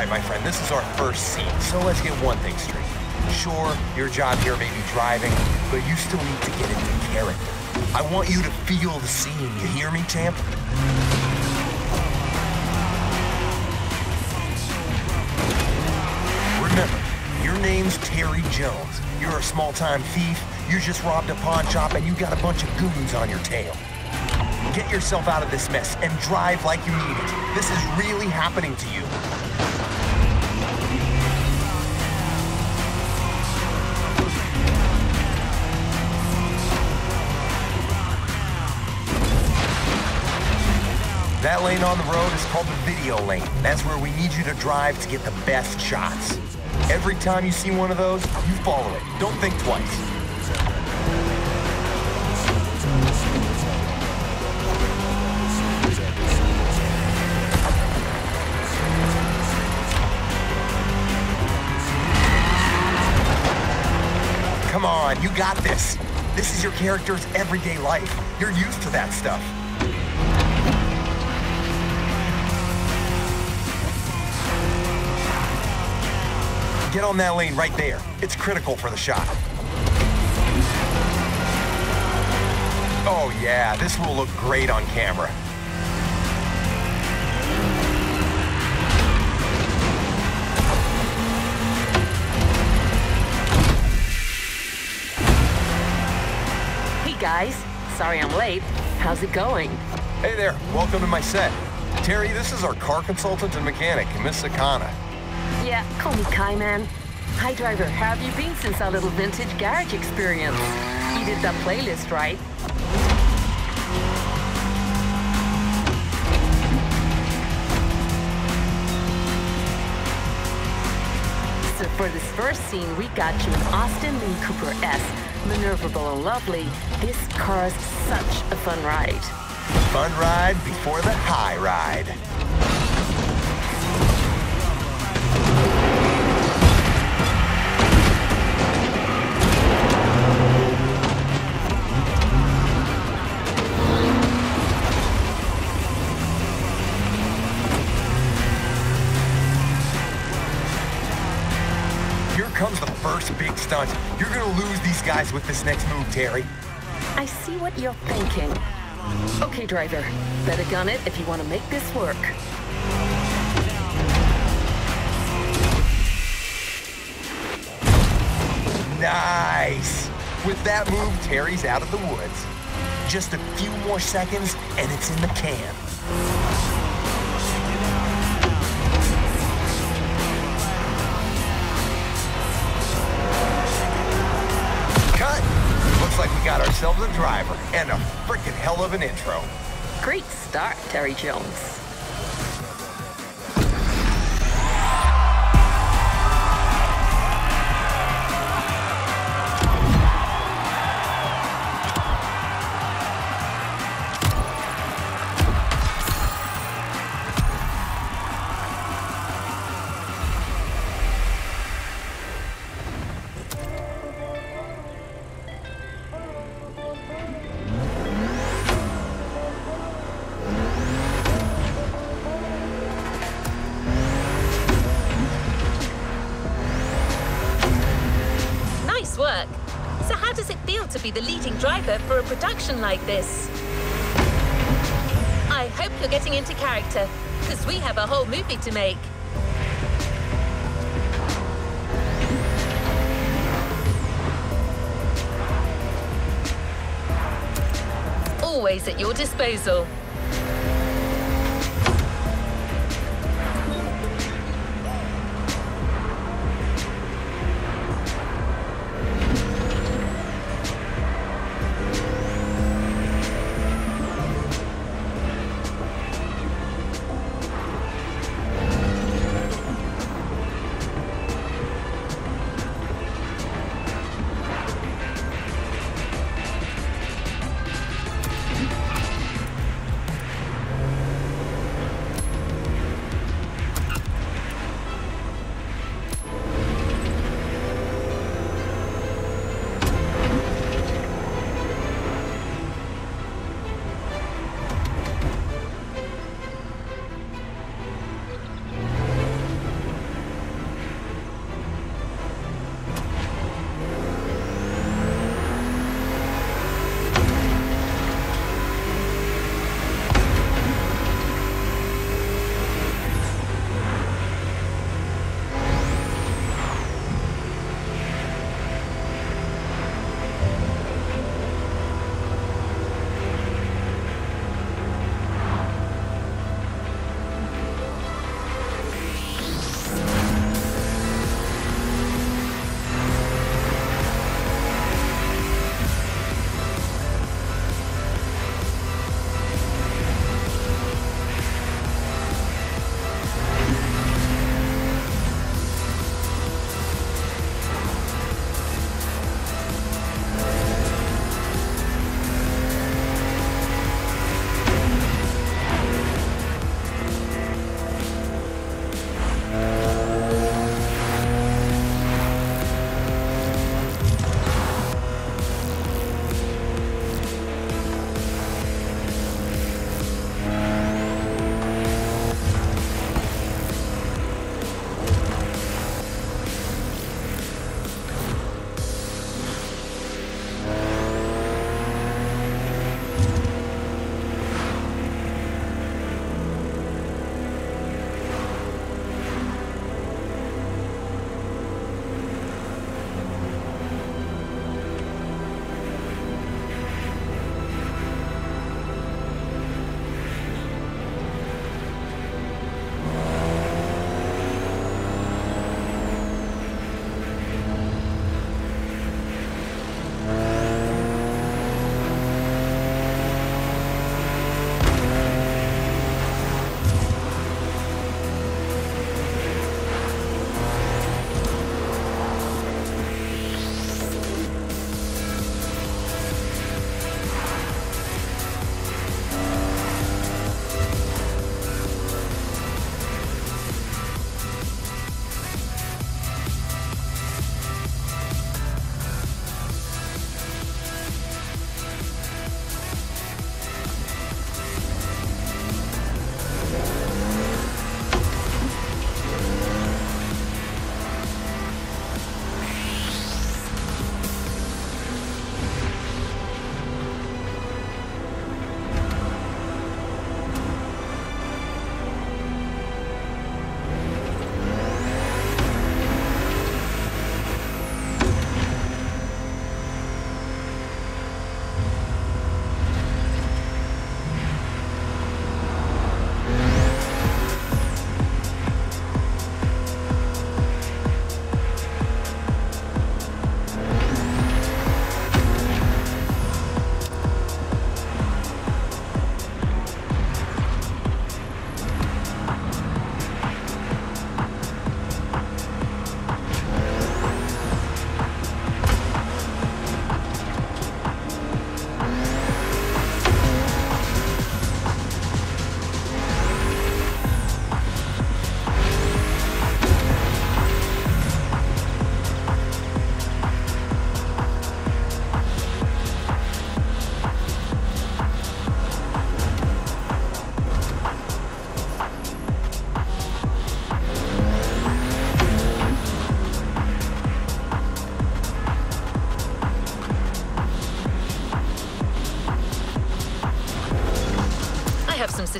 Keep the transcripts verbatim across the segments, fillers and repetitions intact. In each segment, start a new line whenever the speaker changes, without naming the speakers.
right, my friend, this is our first scene, so let's get one thing straight. Sure, your job here may be driving, but you still need to get into character. I want you to feel the scene, you hear me, champ? Remember, your name's Terry Jones. You're a small-time thief, you just robbed a pawn shop, and you got a bunch of goons on your tail. Get yourself out of this mess and drive like you need it. This is really happening to you. That lane on the road is called the video lane. That's where we need you to drive to get the best shots. Every time you see one of those, you follow it. Don't think twice. Come on, you got this. This is your character's everyday life. You're used to that stuff. Get on that lane right there. It's critical for the shot. Oh yeah, this will look great on camera.
Hey guys, sorry I'm late. How's it going?
Hey there, welcome to my set. Terry, this is our car consultant and mechanic, Miss Sakana.
Yeah, call me Kai, man. Hi, driver. How have you been since our little vintage garage experience? You did that playlist, right? So for this first scene, we got you an Austin Lee Cooper S. Maneuverable and lovely. This car's such a fun ride.
Fun ride before the high ride. Comes the first big stunt. You're gonna lose these guys with this next move, Terry.
I see what you're thinking. Okay, driver, better gun it if you want to make this work.
Nice! With that move, Terry's out of the woods. Just a few more seconds, and it's in the can. Looks like we got ourselves a driver and a frickin' hell of an intro.
Great start, Terry Jones.
Work. So how does it feel to be the leading driver for a production like this? I hope you're getting into character, because we have a whole movie to make. Always at your disposal.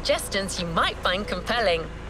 suggestions you might find compelling.